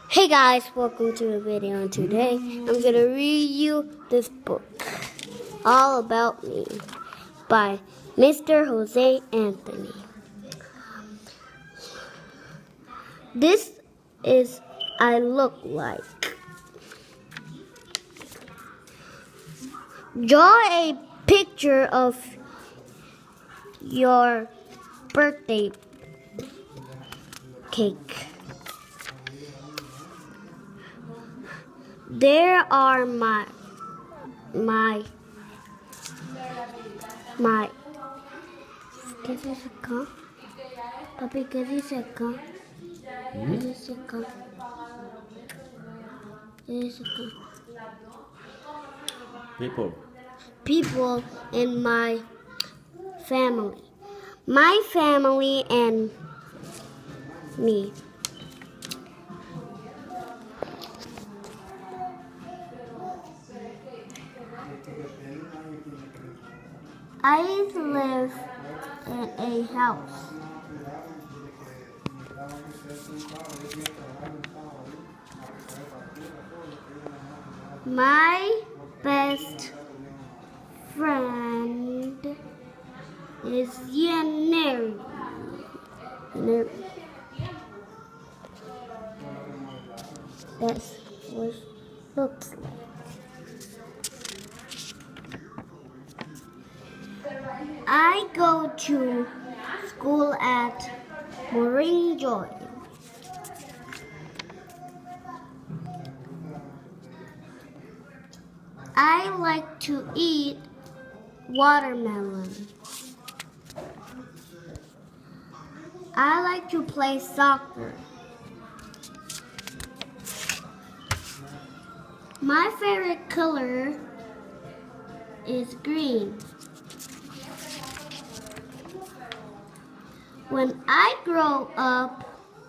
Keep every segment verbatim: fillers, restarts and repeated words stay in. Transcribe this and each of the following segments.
Hey guys, welcome to the video, and today I'm going to read you this book, All About Me, by Mister José Anthony. This is I look like. Draw a picture of your birthday cake. There are my, my, my, ¿qué dice acá? Papi, ¿qué dice acá? ¿Qué dice acá? ¿Qué dice acá? People. People in my family. My family and me. I live in a house. My best friend is Yaneri. That's what it looks like. I go to school at Marine Joy. I like to eat watermelon. I like to play soccer. My favorite color is green. When I grow up,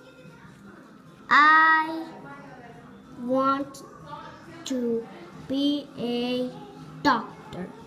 I want to be a doctor.